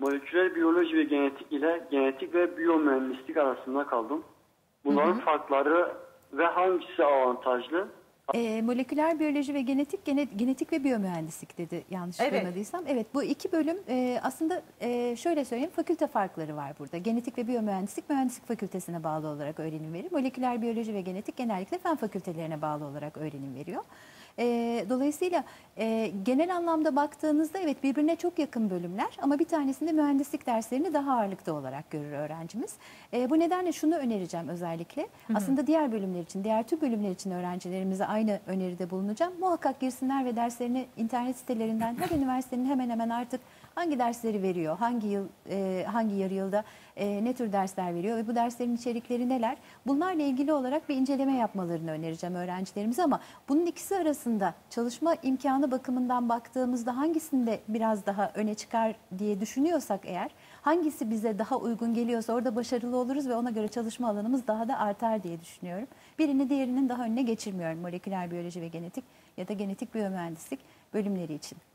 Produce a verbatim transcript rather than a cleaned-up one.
moleküler biyoloji ve genetik ile genetik ve biyomühendislik arasında kaldım. Bunların hı hı. farkları ve hangisi avantajlı? E, moleküler biyoloji ve genetik, genet, genetik ve biyomühendislik dedi yanlış evet. duymadıysam. Evet, bu iki bölüm e, aslında e, şöyle söyleyeyim, fakülte farkları var burada. Genetik ve biyomühendislik mühendislik fakültesine bağlı olarak öğrenim veriyor. Moleküler biyoloji ve genetik genellikle fen fakültelerine bağlı olarak öğrenim veriyor. E, dolayısıyla e, genel anlamda baktığınızda evet birbirine çok yakın bölümler ama bir tanesinde mühendislik derslerini daha ağırlıkta olarak görür öğrencimiz. E, bu nedenle şunu önereceğim özellikle. Hı hı. Aslında diğer bölümler için, diğer tüm bölümler için öğrencilerimize aynı öneride bulunacağım. Muhakkak girsinler ve derslerini internet sitelerinden her üniversitenin hemen hemen artık hangi dersleri veriyor, hangi yıl, e, hangi yarı yılda e, ne tür dersler veriyor ve bu derslerin içerikleri neler? Bunlarla ilgili olarak bir inceleme yapmalarını önereceğim öğrencilerimize ama bunun ikisi arasında çalışma imkanı bakımından baktığımızda hangisinde biraz daha öne çıkar diye düşünüyorsak eğer, hangisi bize daha uygun geliyorsa orada başarılı oluruz ve ona göre çalışma alanımız daha da artar diye düşünüyorum. Birini diğerinin daha önüne geçirmiyorum moleküler biyoloji ve genetik ya da genetik biyomühendislik bölümleri için.